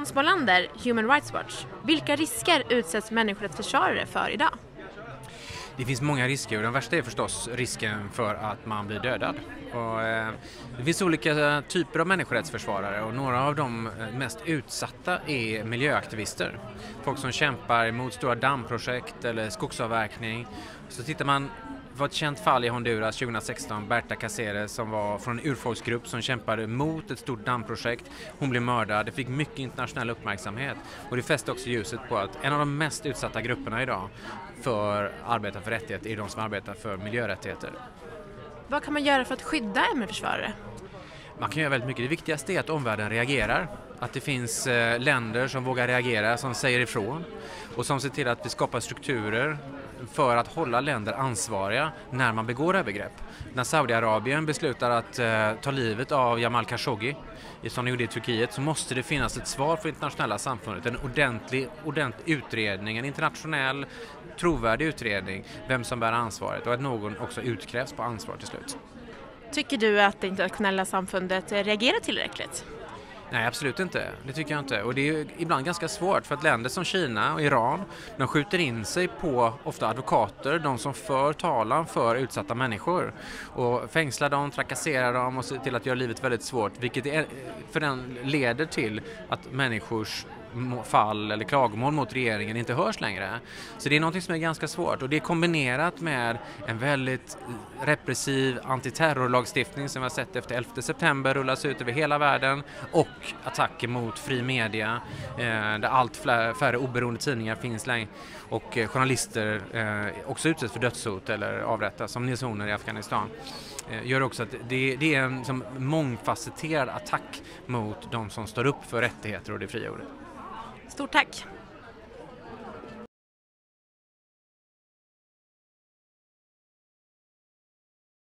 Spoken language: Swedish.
Hans Molander, Human Rights Watch. Vilka risker utsätts människorättsförsvarare för idag? Det finns många risker och den värsta är förstås risken för att man blir dödad. Det finns olika typer av människorättsförsvarare och några av de mest utsatta är miljöaktivister. Folk som kämpar emot stora dammprojekt eller skogsavverkning. Så tittar man på ett känt fall i Honduras 2016, Berta Cáceres som var från en urfolksgrupp som kämpade mot ett stort dammprojekt. Hon blev mördad, det fick mycket internationell uppmärksamhet och det fäste också ljuset på att en av de mest utsatta grupperna idag för arbeta för rättigheter är de som arbetar för miljörättigheter. Vad kan man göra för att skydda MR-försvarare? Man kan göra väldigt mycket. Det viktigaste är att omvärlden reagerar. Att det finns länder som vågar reagera, som säger ifrån och som ser till att vi skapar strukturer för att hålla länder ansvariga när man begår övergrepp. När Saudiarabien beslutar att ta livet av Jamal Khashoggi, som de gjorde i Turkiet, så måste det finnas ett svar för internationella samfundet. En ordentlig utredning, en internationell trovärdig utredning, vem som bär ansvaret och att någon också utkrävs på ansvar till slut. Tycker du att det internationella samfundet reagerar tillräckligt? Nej, absolut inte. Det tycker jag inte. Och det är ibland ganska svårt för att länder som Kina och Iran, de skjuter in sig på ofta advokater, de som för talan för utsatta människor och fängslar dem, trakasserar dem och ser till att göra livet väldigt svårt, vilket för den leder till att människors fall eller klagomål mot regeringen inte hörs längre. Så det är något som är ganska svårt och det är kombinerat med en väldigt repressiv antiterrorlagstiftning som vi har sett efter 11 september rullas ut över hela världen och attacker mot fri media där allt färre oberoende tidningar finns längre och journalister också utsätts för dödshot eller avrättas som Nils Horner i Afghanistan. Gör också att det är en som mångfacetterad attack mot de som står upp för rättigheter och det fria ordet. Stort tack!